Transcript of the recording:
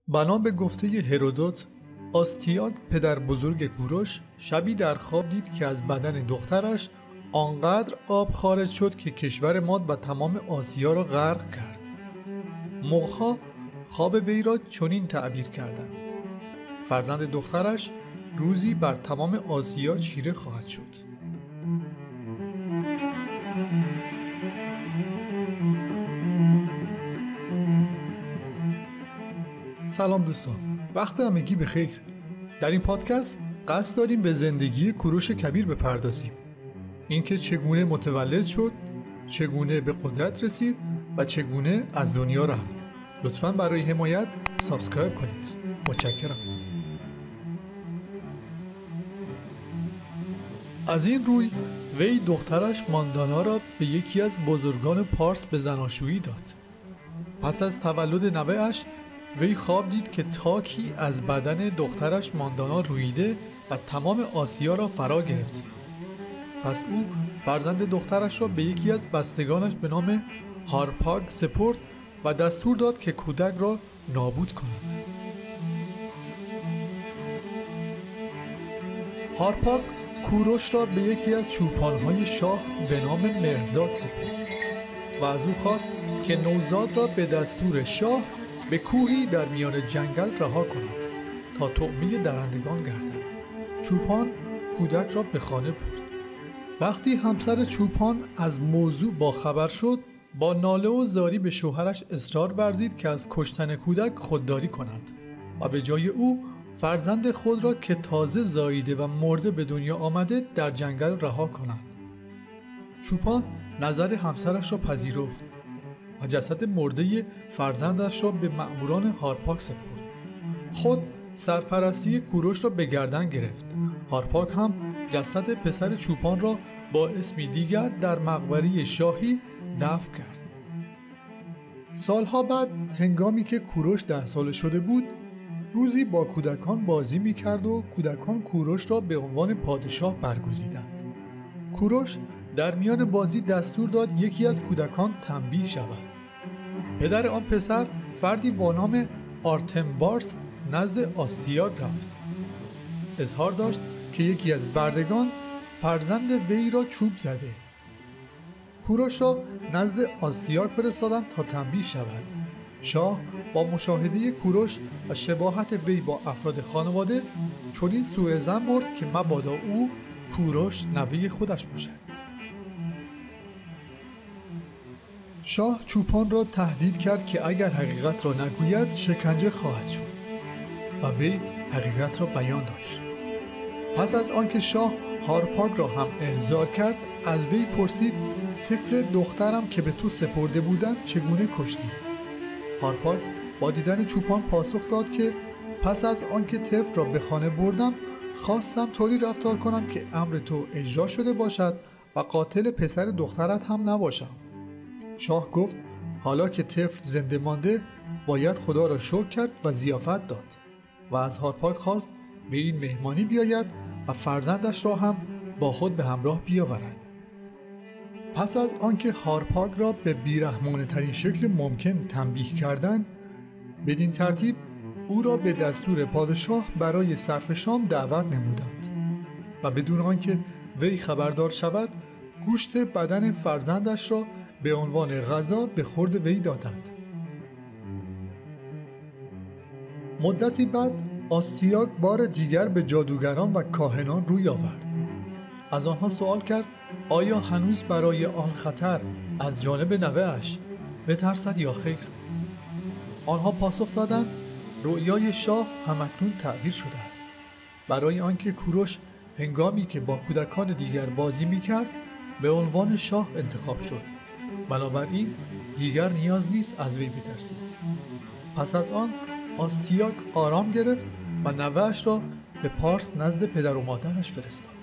بنا به گفته هرودوت، آستیاگ پدر بزرگ کوروش شبی در خواب دید که از بدن دخترش آنقدر آب خارج شد که کشور ماد و تمام آسیا را غرق کرد. مغ‌ها خواب وی را چنین تعبیر کردند: فرزند دخترش روزی بر تمام آسیا چیره خواهد شد. سلام دوستان، وقت همگی بخیر. در این پادکست قصد داریم به زندگی کوروش کبیر بپردازیم. اینکه چگونه متولد شد، چگونه به قدرت رسید و چگونه از دنیا رفت. لطفاً برای حمایت سابسکرایب کنید. متشکرم. از این روی وی دخترش ماندانا را به یکی از بزرگان پارس به زناشویی داد. پس از تولد نوه‌اش وی خواب دید که تاکی از بدن دخترش ماندانا رویده و تمام آسیا را فرا گرفته. پس او فرزند دخترش را به یکی از بستگانش به نام هارپاگ سپرد و دستور داد که کودک را نابود کند. هارپاگ کوروش را به یکی از چوپانهای شاه به نام مهرداد سپرد و از او خواست که نوزاد را به دستور شاه به کوهی در میان جنگل رها کند تا طعمه درندگان گردد. چوپان کودک را به خانه برد. وقتی همسر چوپان از موضوع باخبر شد، با ناله و زاری به شوهرش اصرار ورزید که از کشتن کودک خودداری کند و به جای او فرزند خود را که تازه زاییده و مرده به دنیا آمده در جنگل رها کند. چوپان نظر همسرش را پذیرفت و جسد مرده فرزندش را به مأموران هارپاگ سپرد. خود سرپرستی کوروش را به گردن گرفت. هارپاگ هم جسد پسر چوپان را با اسمی دیگر در مقبره شاهی دفن کرد. سالها بعد، هنگامی که کوروش 10 ساله شده بود، روزی با کودکان بازی می‌کرد و کودکان کوروش را به عنوان پادشاه برگزیدند. کوروش در میان بازی دستور داد یکی از کودکان تنبیه شود. پدر آن پسر فردی با نام آرتمبارس نزد آستیاگ رفت. اظهار داشت که یکی از بردگان فرزند وی را چوب زده. کوروش را نزد آستیاگ فرستادند تا تنبیه شود. شاه با مشاهده کوروش و شباهت وی با افراد خانواده چنین سوءظن برد که مبادا او کوروش نوه خودش باشد. شاه چوپان را تهدید کرد که اگر حقیقت را نگوید شکنجه خواهد شد و وی حقیقت را بیان داشت. پس از آنکه شاه هارپاگ را هم احضار کرد، از وی پرسید: طفل دخترم که به تو سپرده بودم چگونه کشتی؟ هارپاگ با دیدن چوپان پاسخ داد که پس از آنکه طفل را به خانه بردم، خواستم طوری رفتار کنم که امر تو اجرا شده باشد و قاتل پسر دخترت هم نباشم. شاه گفت حالا که طفل زنده مانده باید خدا را شکر کرد و ضیافت داد و از هارپاگ خواست به این مهمانی بیاید و فرزندش را هم با خود به همراه بیاورد. پس از آنکه هارپاگ را به بیرحمانه ترین شکل ممکن تنبیه کردند، بدین ترتیب او را به دستور پادشاه برای صرف شام دعوت نمودند و بدون آنکه وی خبردار شود گوشت بدن فرزندش را به عنوان غذا به خورد وی دادند. مدتی بعد آستیاگ بار دیگر به جادوگران و کاهنان روی آورد. از آنها سوال کرد آیا هنوز برای آن خطر از جانب نوه‌اش بترسد یا خیر؟ آنها پاسخ دادند رؤیای شاه همکنون تعبیر شده است. برای آنکه کوروش هنگامی که با کودکان دیگر بازی می‌کرد به عنوان شاه انتخاب شد، بنابراین دیگر نیاز نیست از وی بترسید. پس از آن آستیاگ آرام گرفت و نوه‌اش را به پارس نزد پدر و مادرش فرستاد.